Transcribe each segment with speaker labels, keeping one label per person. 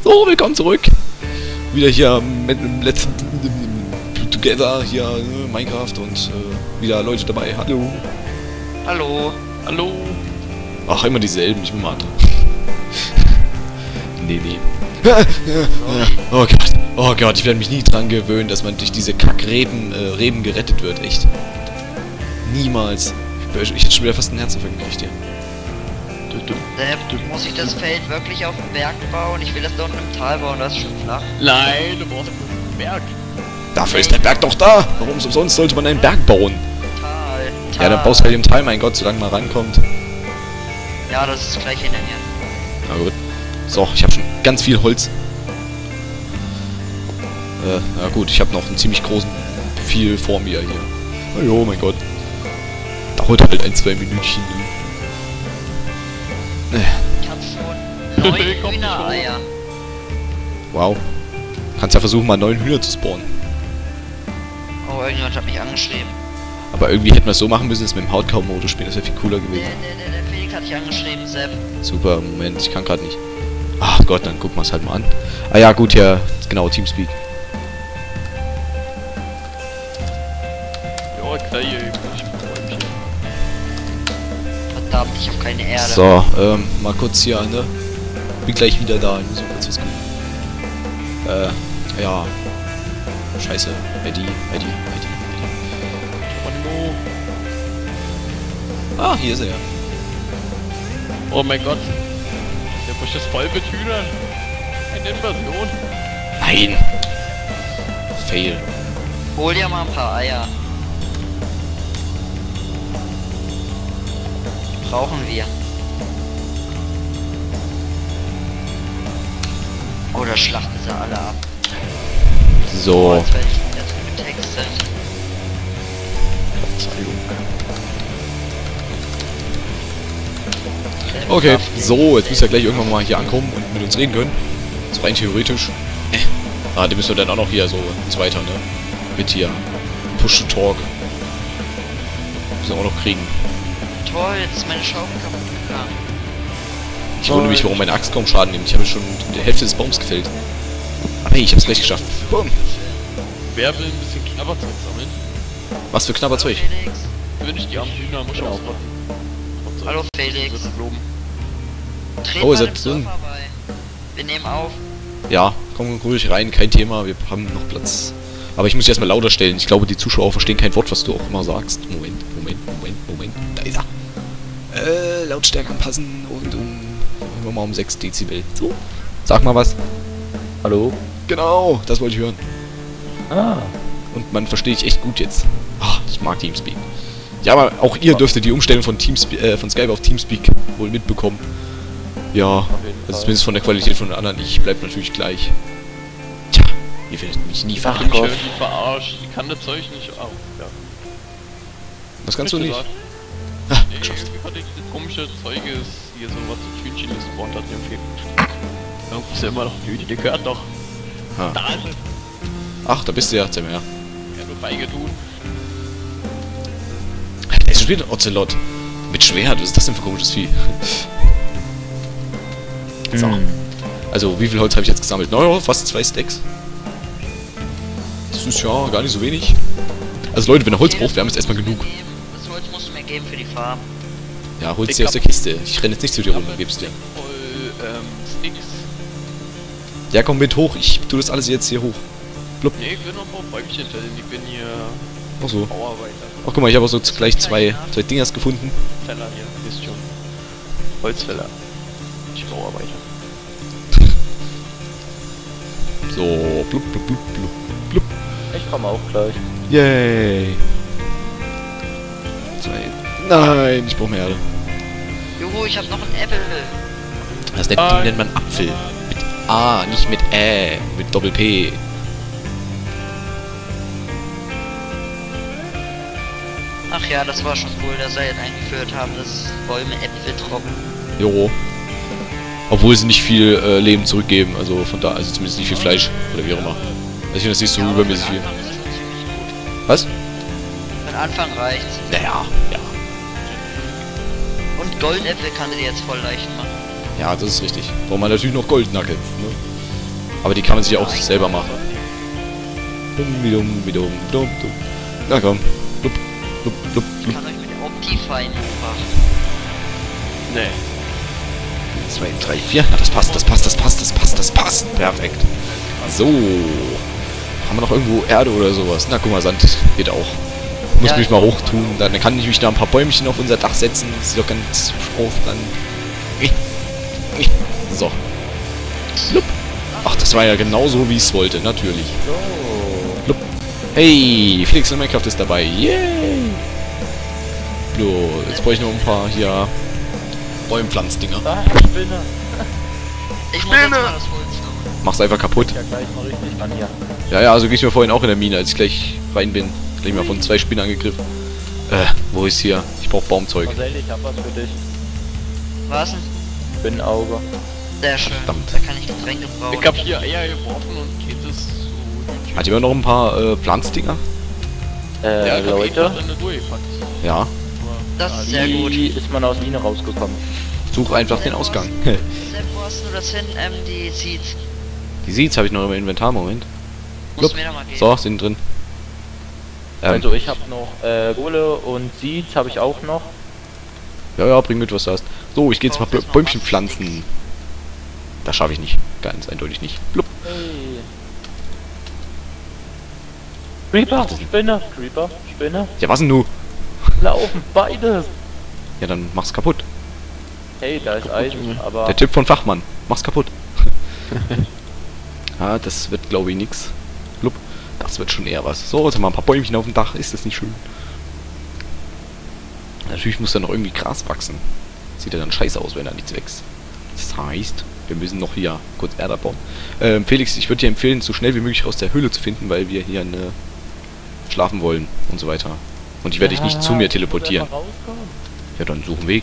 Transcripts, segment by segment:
Speaker 1: So, willkommen zurück. Wieder hier mit dem letzten Together hier, Minecraft und wieder Leute dabei. Hallo.
Speaker 2: Hallo.
Speaker 1: Hallo. Ach, immer dieselben, ich bin mal andere. Nee. Oh Gott, ich werde mich nie dran gewöhnen, dass man durch diese Reben gerettet wird, echt. Niemals. Ich hätte schon wieder fast einen Herzinfarkt gekriegt hier.
Speaker 2: Muss ich das Feld wirklich auf dem Berg bauen? Ich will das da unten im Tal bauen, das ist schon flach.
Speaker 3: Nein, du brauchst einen Berg.
Speaker 1: Dafür ist der Berg doch da. Warum umsonst sollte man einen Berg bauen?
Speaker 2: Tal.
Speaker 1: Ja, dann baust du halt im Tal, mein Gott, solange man rankommt.
Speaker 2: Ja, das ist gleich hinter mir.
Speaker 1: Na gut. So, ich habe schon ganz viel Holz. Na gut, ich habe noch einen ziemlich großen viel vor mir hier. Oh mein Gott. Dauert halt 1-2 Minütchen.
Speaker 2: Ich hab schon 9 Hühnereier.
Speaker 1: Wow. Kannst ja versuchen, mal 9 Hühner zu spawnen.
Speaker 2: Oh, irgendjemand hat mich angeschrieben.
Speaker 1: Aber irgendwie hätten wir es so machen müssen, dass wir mit dem Hardcore-Modus spielen. Das wäre viel cooler gewesen.
Speaker 2: Der Felix hat dich angeschrieben, Sepp.
Speaker 1: Super, Moment, ich kann gerade nicht. Ach Gott, dann gucken wir es halt mal an. Ah ja, gut, ja, genau, Teamspeak.
Speaker 3: Ja, klar,
Speaker 2: Verdammt, ich hab keine Erde.
Speaker 1: So, mal kurz hier, ne? Bin gleich wieder da, ich muss mal kurz was gucken. Ja. Scheiße, Eddie. Ah, hier ist er ja.
Speaker 3: Oh mein Gott. Der Busch ist voll mit Hühnern. Eine Invasion.
Speaker 1: Nein! Fail.
Speaker 2: Hol dir mal ein paar Eier. Die brauchen wir. Oder schlachten sie alle ab.
Speaker 1: So.
Speaker 2: Jetzt werde ich wieder zu getextet.
Speaker 1: Okay, so, jetzt müsst ihr gleich irgendwann mal hier ankommen und mit uns reden können. So rein theoretisch. Ah, den müssen wir dann auch noch hier so und so weiter, ne? Mit hier. Push to Talk. Müssen wir auch noch kriegen.
Speaker 2: Toll, jetzt ist meine Schaufel kaputt gegangen.
Speaker 1: Ich wundere mich, warum meine Axt kaum Schaden nimmt. Ich habe schon die Hälfte des Baums gefällt. Aber hey, ich habe es gleich geschafft. Boom.
Speaker 3: Wer will ein bisschen Knabberzeug sammeln?
Speaker 1: Was für Knabberzeug?
Speaker 2: Felix.
Speaker 3: Wenn ich die armen Hühner muss ich ausrotten.
Speaker 2: Hallo Felix. Tret
Speaker 1: Oh, ist
Speaker 2: mal
Speaker 1: er
Speaker 2: im
Speaker 1: drin?
Speaker 2: Server bei. Wir nehmen auf.
Speaker 1: Ja, komm ruhig rein, kein Thema, wir haben noch Platz. Aber ich muss dich erstmal lauter stellen. Ich glaube, die Zuschauer verstehen kein Wort, was du auch immer sagst. Moment. Da ist er. Lautstärke anpassen und um 6 Dezibel. So. Sag mal was.
Speaker 4: Hallo?
Speaker 1: Genau, das wollte ich hören.
Speaker 4: Ah.
Speaker 1: Und man versteht dich echt gut jetzt. Ah, ich mag Teamspeak. Ja, aber auch ihr dürftet die Umstellung von von Skype auf Teamspeak wohl mitbekommen. Ja, also zumindest von der Qualität von den anderen. Ich bleib natürlich gleich. Tja, ihr werdet mich nie
Speaker 3: Ich
Speaker 1: verarschen.
Speaker 3: schön verarscht. Ich kann das Zeug nicht. Oh, ja.
Speaker 1: Das kannst du nicht.
Speaker 3: Nee, irgendwie hatte ich dieses komische Zeug hier so was so Tütchen gespawnt hat im Februar. Irgendwie ist ja immer noch ein Tütchen, der gehört doch.
Speaker 1: Ha.
Speaker 3: Da ist es.
Speaker 1: Ach, da bist du ja, erzähl mir.
Speaker 3: Ja, nur beigetun.
Speaker 1: Da ist schon wieder ein Ocelot. Mit Schwert, was ist das denn für ein komisches Vieh? So. Also, wie viel Holz habe ich jetzt gesammelt? Naja, fast 2 Stacks. Das ist ja gar nicht so wenig. Also Leute, wenn ihr Holz braucht, wir haben jetzt erstmal genug.
Speaker 2: Das Holz musst du mir geben für die Farm.
Speaker 1: Ja, hol's dir aus der Kiste. Ich renne jetzt nicht zu dir rum und geb's dir.
Speaker 3: Voll, Sticks.
Speaker 1: Ja, komm mit hoch. Ich tu das alles jetzt hier hoch.
Speaker 3: Nee, ich will noch ein paar Bäumchen stellen. Ich bin hier
Speaker 1: Ach so.
Speaker 3: Bauarbeiter.
Speaker 1: Ach, guck mal, ich habe auch so gleich zwei Dingers gefunden.
Speaker 3: Feller hier, wisst schon. Holzfäller. Ich Bauarbeiter.
Speaker 1: So, blub.
Speaker 4: Ich komme auch gleich.
Speaker 1: Yay. 2. Nein, ich brauche mehr Erde.
Speaker 2: Juhu, ich hab noch einen Apple.
Speaker 1: Das Ding nennt man Apfel. Mit A, nicht mit Ä, mit Doppel-P.
Speaker 2: Ach ja, das war schon cool, dass sie jetzt eingeführt haben, dass Bäume Äpfel trocken.
Speaker 1: Jo. Obwohl sie nicht viel Leben zurückgeben, also von da, also zumindest nicht viel Fleisch oder wie auch immer. Also ich finde das nicht so übermäßig viel. Was?
Speaker 2: Für den Anfang reicht's.
Speaker 1: Naja, ja.
Speaker 2: Und Goldäpfel kann sie dir jetzt voll leicht machen.
Speaker 1: Ja, das ist richtig. Braucht man natürlich noch Goldnuggets, ne? Aber die kann man sich auch selber machen. Na komm. Blub, blub, blub,
Speaker 2: Ich
Speaker 1: blub.
Speaker 2: kann euch mit Optifine machen.
Speaker 3: Nee.
Speaker 1: 2, 3, 4. Na, das passt, das passt, das passt, das passt, das passt. Perfekt. So. Haben wir noch irgendwo Erde oder sowas? Na, guck mal, Sand geht auch. Muss
Speaker 2: Ja,
Speaker 1: mich mal hochtun. Dann kann ich mich da ein paar Bäumchen auf unser Dach setzen. Das sieht doch ganz auf dann. So. Blub. Ach, das war ja genauso, wie ich es wollte. Natürlich. Blub. Hey, Felix in Minecraft ist dabei. Yay. So, jetzt brauche ich noch ein paar hier Bäumpflanzdinger.
Speaker 4: Ah, Spinne.
Speaker 2: Ich muss jetzt mal das Holz noch.
Speaker 1: Mach's einfach kaputt.
Speaker 4: Ja, gleich mal richtig an hier.
Speaker 1: Ja, ja, so ging es mir vorhin auch in der Mine, als ich gleich rein bin. Gleich mal von 2 Spinnen angegriffen. Wo ist hier? Ich brauche Baumzeug.
Speaker 4: Marcel, ich hab was für dich.
Speaker 2: Was denn?
Speaker 4: Spinnenauge.
Speaker 2: Sehr schön.
Speaker 1: Verdammt.
Speaker 2: Da kann ich Getränke brauen.
Speaker 3: Ich hab hier Eier geworfen und geht es so.
Speaker 1: Hat jemand noch ein paar Pflanzdinger?
Speaker 3: Ja,
Speaker 4: Leute.
Speaker 1: Ja.
Speaker 2: Das ist sehr gut.
Speaker 4: Wie ist man aus Mine rausgekommen?
Speaker 1: Such einfach den Ausgang.
Speaker 2: Sepp, wo hast du das hin? Die Seeds.
Speaker 1: Die Seeds habe ich noch im Inventar, Moment.
Speaker 2: Muss
Speaker 1: Blub.
Speaker 2: mir da mal geben.
Speaker 1: So, sind drin.
Speaker 4: Also ich habe noch Kohle und Seeds habe ich auch noch.
Speaker 1: Ja, ja, bring mit, was du hast. So, ich gehe jetzt mal Bäumchen pflanzen. Das schaffe ich nicht. Ganz eindeutig nicht. Blub.
Speaker 4: Hey. Creeper,
Speaker 1: Ach, das-
Speaker 4: Spinne, Creeper, Spinne.
Speaker 1: Ja, was denn du?
Speaker 4: Laufen, beides.
Speaker 1: Ja, dann mach's kaputt.
Speaker 4: Hey, da ist Eisen, aber...
Speaker 1: Der Tipp von Fachmann. Mach's kaputt. Ah, das wird, glaube ich, nix. Blub. Das wird schon eher was. So, jetzt haben wir ein paar Bäumchen auf dem Dach. Ist das nicht schön? Natürlich muss da noch irgendwie Gras wachsen. Sieht ja dann scheiße aus, wenn da nichts wächst. Das heißt, wir müssen noch hier kurz Erde bauen. Felix, ich würde dir empfehlen, so schnell wie möglich aus der Höhle zu finden, weil wir hier schlafen wollen und so weiter. Und ich werde dich nicht zu mir teleportieren. Ja, dann such einen Weg.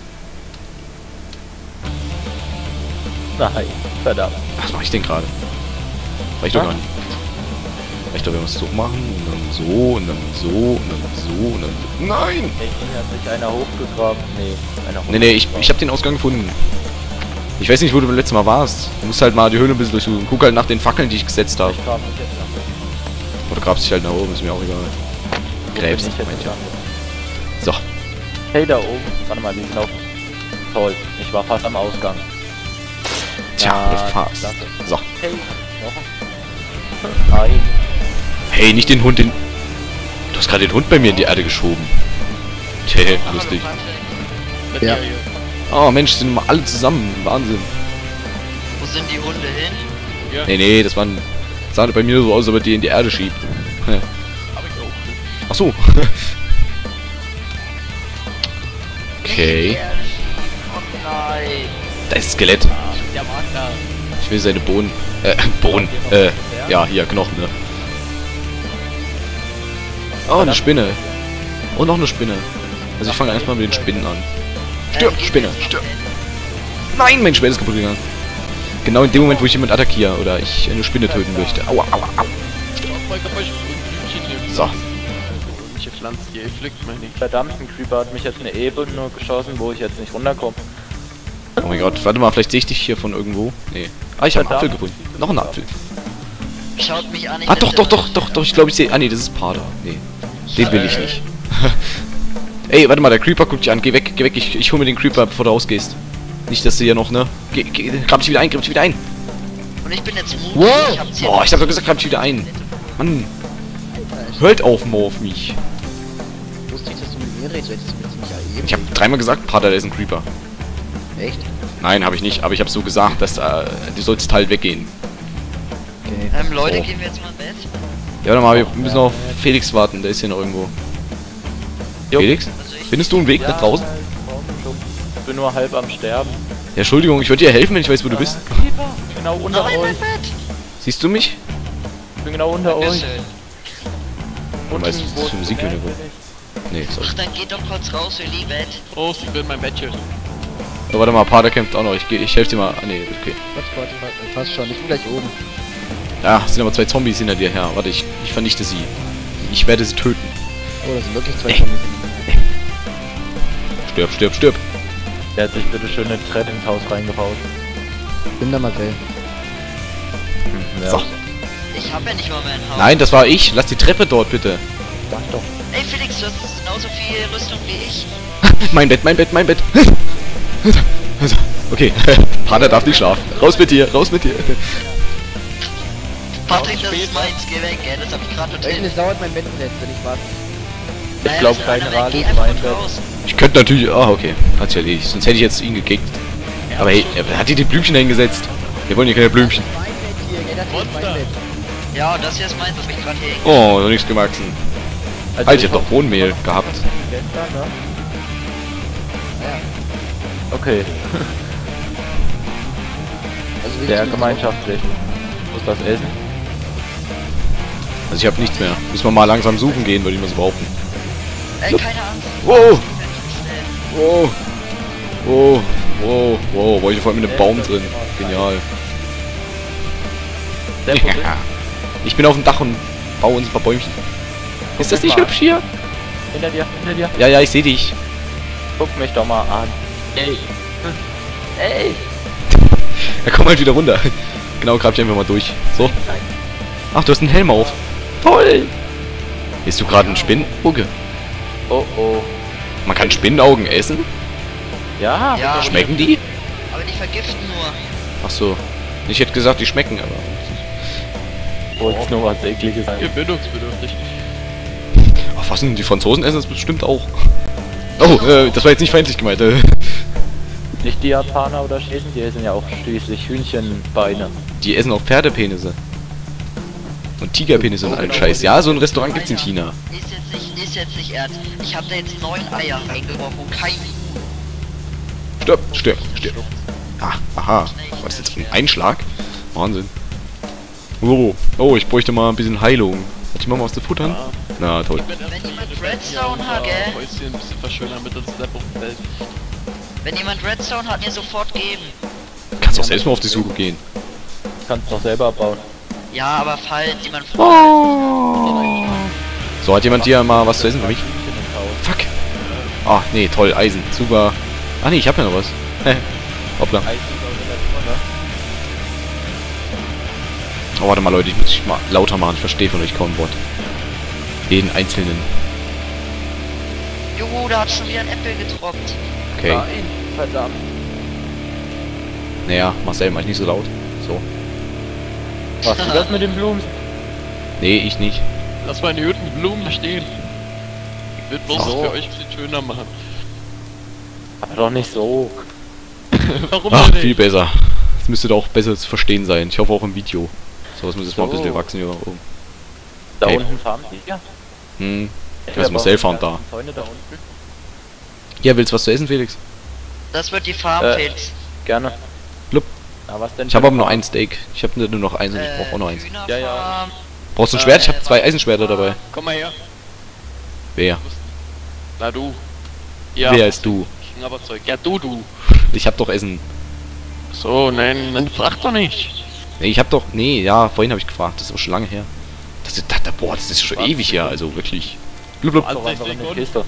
Speaker 4: Nein, verdammt.
Speaker 1: Was mache ich denn gerade? Reicht doch gar nicht. Reicht doch, wenn wir es so machen und dann so und dann so und dann so und dann so. Nein!
Speaker 4: Hey, hier hat sich einer hochgegraben. Nee, einer
Speaker 1: Nee, ich habe den Ausgang gefunden. Ich weiß nicht, wo du beim letzten Mal warst. Du musst halt mal die Höhle ein bisschen durchsuchen. Guck halt nach den Fackeln, die ich gesetzt habe.
Speaker 4: Ich grab mich jetzt nach oben.
Speaker 1: Oder grabst dich halt nach oben, ist mir auch egal. Gräbst,
Speaker 4: Wo bin ich
Speaker 1: meint
Speaker 4: jetzt
Speaker 1: ja.
Speaker 4: gelandet?
Speaker 1: So.
Speaker 4: Hey, da oben. Warte mal, die sind auf... Toll, ich war fast am Ausgang.
Speaker 1: Tja, fast.
Speaker 4: klasse.
Speaker 1: So.
Speaker 4: Hey, noch ein. Nein.
Speaker 1: Hey, nicht den Hund, den... Du hast gerade den Hund bei mir in die Erde geschoben. Tja, lustig.
Speaker 3: Ja.
Speaker 1: Oh Mensch, sind wir alle zusammen. Wahnsinn.
Speaker 2: Wo sind die Hunde hin?
Speaker 3: Ja,
Speaker 1: Nee, das waren... Sah bei mir so aus, als ob er die in die Erde schiebt.
Speaker 3: hab ich auch.
Speaker 1: Ach so. Okay.
Speaker 2: Oh nein.
Speaker 1: Da ist ein Skelett.
Speaker 3: Der Magda.
Speaker 1: Ich will seine Bohnen. Bohnen. Ja, hier, Knochen, ne? Oh, eine Spinne. Und noch eine Spinne. Also ich fange erstmal mit den Spinnen an. Stirb,
Speaker 2: geht
Speaker 1: Spinne,
Speaker 2: jetzt noch
Speaker 1: stirb.
Speaker 2: hin.
Speaker 1: Nein, mein Schwert ist kaputt gegangen. Genau in dem Moment, wo ich jemand attackiere oder ich eine Spinne töten möchte. Aua, aua, au. So.
Speaker 3: Welche Pflanze die ihr pflückt, meine ich.
Speaker 4: Verdammt, ein Creeper hat mich jetzt eine Ebene geschossen, wo ich jetzt nicht runterkomme.
Speaker 1: Oh mein Gott, warte mal, vielleicht sehe ich dich hier von irgendwo. Nee. Ah, ich habe einen Apfel
Speaker 4: Verdammt.
Speaker 1: gefunden. Noch einen Apfel.
Speaker 2: Schaut mich an.
Speaker 1: Ah, doch, ich glaube, ich sehe... Ah, nee, das ist Pader. Nee, den will ich nicht. Ey, warte mal, der Creeper guckt dich an. Geh weg, ich hol mir den Creeper, bevor du rausgehst. Nicht, dass du hier noch, ne? Grab dich wieder ein,
Speaker 2: Und ich bin jetzt mutig.
Speaker 1: Wow!
Speaker 2: Ich hab's hier
Speaker 1: Boah, ich hab doch gesagt, grab dich wieder ein. Mann. Hört auf mich.
Speaker 5: Ich wusste nicht, dass du mit mir redest, hättest du mir ziemlich erheben.
Speaker 1: Ich habe dreimal gesagt, Pader, der ist ein Creeper.
Speaker 5: Echt?
Speaker 1: Nein, habe ich nicht, aber ich habe so gesagt, dass du sollst halt weggehen.
Speaker 5: Okay.
Speaker 2: Leute,
Speaker 1: So.
Speaker 2: gehen wir jetzt mal ins Bett.
Speaker 1: Ja, warte mal, wir müssen auf Felix warten, der ist hier noch irgendwo.
Speaker 4: Jo.
Speaker 1: Felix?
Speaker 2: Also ich
Speaker 1: Findest du einen Weg nach draußen?
Speaker 4: Ich bin nur halb am Sterben.
Speaker 1: Ja, Entschuldigung, ich würde dir helfen, wenn ich weiß, wo du bist.
Speaker 4: Creeper, ich bin genau unter
Speaker 2: Nein,
Speaker 4: euch.
Speaker 2: mein Bett.
Speaker 1: Siehst du mich?
Speaker 4: Ich bin genau unter euch.
Speaker 2: Dankeschön.
Speaker 1: Du weißt, was das für Musik hören wir. Nee, sorry.
Speaker 2: Ach, dann geht doch kurz raus, ihr Liebet.
Speaker 3: Oh, ich bin mein Bettchen.
Speaker 1: So, warte mal, Pader kämpft auch noch. Ich helfe dir mal. Ah, nee, okay.
Speaker 5: Warte, passt schon, ich bin gleich oben.
Speaker 1: Ja, es sind aber 2 Zombies hinter dir her. Warte, ich vernichte sie. Ich werde sie töten.
Speaker 5: Oh, das sind wirklich 2 Zombies.
Speaker 1: Stirb.
Speaker 4: Der hat sich bitte schön eine Treppe ins Haus reingebaut.
Speaker 5: Ich bin da Marcel.
Speaker 4: Ja.
Speaker 1: So.
Speaker 2: Ich hab ja nicht mal mein Haus.
Speaker 1: Nein, das war ich. Lass die Treppe dort, bitte.
Speaker 4: Sag doch.
Speaker 2: Ey Felix, du hast genauso viel Rüstung wie ich.
Speaker 1: Mein Bett, mein Bett, mein Bett. Okay, Pater darf nicht schlafen. Raus mit dir, raus mit dir.
Speaker 2: Patrick, das ist meins, geh weg, ey. Das hab ich gerade total...
Speaker 5: Es dauert mein Bettnetz, wenn ich warte.
Speaker 4: Ich glaube, kein Radi ist mein Bett.
Speaker 1: Ich könnte natürlich... Ah, okay. Hat sich erledigt. Sonst hätte ich jetzt ihn gekickt. Aber hey, er hat hier die Blümchen hingesetzt. Wir wollen hier keine Blümchen.
Speaker 5: Mein Bett hier, ja, das ist mein Bett.
Speaker 2: Ja, und das hier ist meins, das hab ich gerade hier hängen.
Speaker 1: Oh, noch nichts gewachsen.
Speaker 4: Also
Speaker 1: Halt, ich hab doch Bohnenmehl gehabt.
Speaker 4: Gestern, ne? Okay,
Speaker 5: Also willst
Speaker 4: sehr
Speaker 5: du-
Speaker 4: gemeinschaftlich. Muss das essen?
Speaker 1: Also ich habe nichts mehr. Müssen wir mal langsam suchen gehen, würde ich mal so behaupten.
Speaker 2: Ey, keine Angst.
Speaker 1: Wow! Wow! Wow! Wow! Wow! War ich vor allem mit einem Baum drin. Genial.
Speaker 4: Sehr gut.
Speaker 1: Ich bin auf dem Dach und baue uns ein paar Bäumchen. Ist das nicht hübsch hier?
Speaker 4: Hinter dir, hinter dir.
Speaker 1: Ja, ja, ich sehe dich.
Speaker 4: Guck mich doch mal an. Ey. Ey.
Speaker 1: Ja, komm halt wieder runter. Genau, grab ich einfach mal durch. So. Ach, du hast einen Helm auf. Toll! Bist du gerade ein Spinnenauge?
Speaker 4: Oh oh.
Speaker 1: Man kann Spinnenaugen essen?
Speaker 4: Ja.
Speaker 2: Ja,
Speaker 1: Schmecken die?
Speaker 2: aber die vergiften nur.
Speaker 1: Ach so. Ich hätte gesagt, die schmecken, aber...
Speaker 4: Wollt's nur was Ekliges sein.
Speaker 3: Gewöhnungsbedürftig.
Speaker 1: Ach, was denn? Die Franzosen essen das bestimmt auch. Oh, das war jetzt nicht feindlich gemeint.
Speaker 4: Nicht die Japaner oder Chinesen, die essen ja auch schließlich Hühnchenbeine.
Speaker 1: Die essen auch Pferdepenisse. Und Tigerpenisse und allen Scheiß. Ja, so ein Restaurant gibt's in China.
Speaker 2: Ist jetzt nicht ernst. Ich hab da jetzt 9 Eier reingeworfen und kein Huhn.
Speaker 1: Stirb, stirb, stirb. Ah, aha. War das jetzt ein Einschlag? Wahnsinn. Oh, oh, ich bräuchte mal ein bisschen Heilung. Hat die Mama was zu futtern? Na, toll.
Speaker 2: Wenn jemand Redstone hat, gell?
Speaker 3: Häuschen ein bisschen verschönern, damit das Level fällt.
Speaker 2: Wenn jemand Redstone hat, mir sofort geben.
Speaker 1: Kannst doch selbst mal auf die Suche gehen.
Speaker 4: Kannst doch selber bauen.
Speaker 2: Ja, aber falls jemand
Speaker 1: Oh. So, hat jemand hier mal was zu essen für mich?
Speaker 4: Hühnchen ins Haus.
Speaker 1: Fuck. Ah, nee, toll, Eisen. Super. Ah, nee, ich hab ja noch was. Hoppla.
Speaker 4: Eis ist auch relativ, ne?
Speaker 1: Oh, warte mal, Leute, ich muss mich mal lauter machen. Ich verstehe von euch kaum ein Wort. Jeden einzelnen.
Speaker 2: Juhu, da hat schon wieder ein Apfel getroppt.
Speaker 1: Okay.
Speaker 4: Nein, verdammt.
Speaker 1: Naja, Marcel, mach ich nicht so laut. So.
Speaker 4: Machst du das mit den Blumen?
Speaker 1: Nee, ich nicht.
Speaker 3: Lass meine Hütten Blumen da stehen. Ich will bloß
Speaker 4: So.
Speaker 3: für euch ein bisschen schöner machen.
Speaker 4: Aber doch nicht so.
Speaker 3: Warum
Speaker 1: Ach,
Speaker 3: denn
Speaker 1: viel
Speaker 3: nicht?
Speaker 1: besser. Das müsste doch auch besser zu verstehen sein. Ich hoffe auch im Video. So, was muss jetzt mal ein bisschen
Speaker 4: So.
Speaker 1: wachsen hier oben.
Speaker 4: Da
Speaker 1: Hey.
Speaker 4: unten farmen die. Ja.
Speaker 1: Hm. Das Marcel farmt da.
Speaker 4: Zäune da unten.
Speaker 1: Ja, willst du was zu essen, Felix?
Speaker 2: Das wird die Farm, Felix.
Speaker 4: Gerne.
Speaker 1: Blub.
Speaker 4: Na, was denn?
Speaker 1: Ich habe aber nur ein Steak. Ich habe nur noch eins und ich brauche auch noch eins.
Speaker 2: Hühnerfarm.
Speaker 4: Ja, ja.
Speaker 1: Brauchst du ein Schwert? Ich habe 2 Eisenschwerter dabei.
Speaker 3: Komm mal her.
Speaker 1: Wer?
Speaker 3: Na du. Ja.
Speaker 1: Wer ist du?
Speaker 3: Aber Zeug. Ja, du.
Speaker 1: Ich hab doch Essen.
Speaker 3: So, nein, dann frag doch nicht.
Speaker 1: Nee, ich hab doch... Nee, ja, vorhin habe ich gefragt. Das ist aber schon lange her. Boah, das ist schon ewig her, also wirklich. Blub, blub.
Speaker 4: Doch einfach in der Kiste.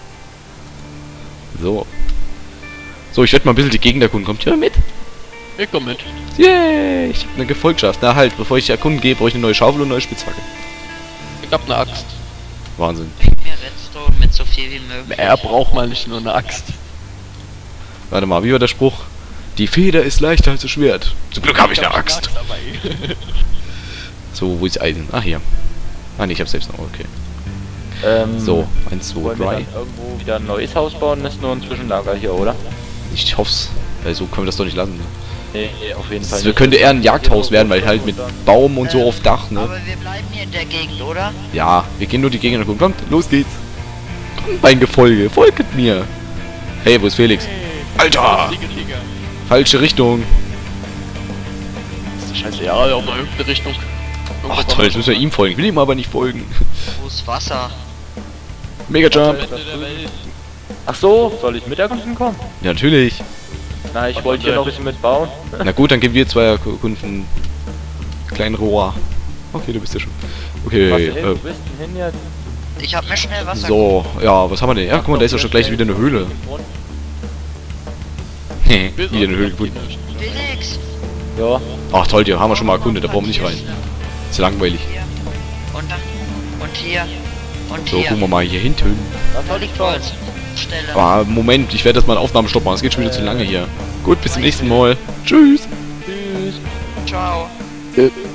Speaker 1: So. So, ich werde mal ein bisschen die Gegend erkunden. Kommt ihr mit?
Speaker 3: Wir kommen mit.
Speaker 1: Yay! Ich hab eine Gefolgschaft. Na halt, bevor ich erkunden gehe, brauche ich eine neue Schaufel und eine neue Spitzhacke.
Speaker 3: Ich hab eine Axt.
Speaker 1: Wahnsinn.
Speaker 2: Gib mir Redstone mit so viel wie möglich.
Speaker 3: Er braucht mal nicht nur eine Axt.
Speaker 1: Warte mal, wie war der Spruch? Die Feder ist leichter als das Schwert. Zum Glück habe ich eine Axt.
Speaker 3: dabei.
Speaker 1: So, wo ist Eisen? Ach, hier. Ah, nee, ich hab's selbst noch. Okay. So, 1, 2,
Speaker 4: Wollen wir
Speaker 1: 3.
Speaker 4: dann irgendwo wieder ein neues Haus bauen? Das ist nur ein Zwischenlager hier, oder?
Speaker 1: Ich hoff's. Weil so können wir das doch nicht lassen. Ne?
Speaker 4: Nee, auf jeden Fall
Speaker 1: Das
Speaker 4: nicht.
Speaker 1: könnte eher ein Jagdhaus werden, weil halt mit Baum und so auf Dach, ne?
Speaker 2: Aber wir bleiben hier in der Gegend, oder?
Speaker 1: Ja, wir gehen nur die Gegend angucken. Kommt, los geht's. Kommt, mein Gefolge, folgt mir. Hey, wo ist Felix? Alter!
Speaker 3: Digga.
Speaker 1: Falsche Richtung.
Speaker 3: Das ist scheiße, ja, auf eine irgendeine Richtung.
Speaker 1: Ach toll, jetzt müssen wir ihm folgen. Ich will ihm aber nicht folgen.
Speaker 2: Wo ist Wasser?
Speaker 1: Mega Jump.
Speaker 3: Ende der Welt.
Speaker 4: Ach so, soll ich mit erkunden kommen?
Speaker 1: Ja, natürlich.
Speaker 4: Na, ich wollte hier noch ein bisschen mitbauen.
Speaker 1: Na gut, dann gehen wir 2 Kunden. Kleinen Rohr. Okay, du bist ja schon. Okay,
Speaker 4: Was denn? Wo bist denn hin jetzt?
Speaker 2: Ich hab mir schnell Wasser.
Speaker 1: so, ja, was haben wir denn? Ja, guck mal, da ist ja schon gleich wieder eine Höhle. Wieder eine Höhle gefunden.
Speaker 2: Felix,
Speaker 4: Ja.
Speaker 1: Ach toll, die haben wir schon mal erkundet, da brauchen wir nicht rein. Ist ja langweilig.
Speaker 2: Hier. Und dann. Und hier. Und
Speaker 1: So,
Speaker 2: hier.
Speaker 1: gucken wir mal hier hinten.
Speaker 4: Was soll ich tun?
Speaker 2: Stelle.
Speaker 1: Ah, Moment, ich werde das mal eine Aufnahme stoppen, es geht schon wieder zu lange hier. Gut, bis zum nächsten Mal. Tschüss.
Speaker 4: Tschüss.
Speaker 2: Ciao.
Speaker 1: Äh.